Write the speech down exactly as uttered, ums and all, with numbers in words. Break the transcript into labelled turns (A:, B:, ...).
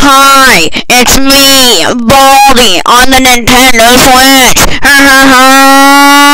A: Hi, it's me, Baldi, on the Nintendo Switch. Ha ha ha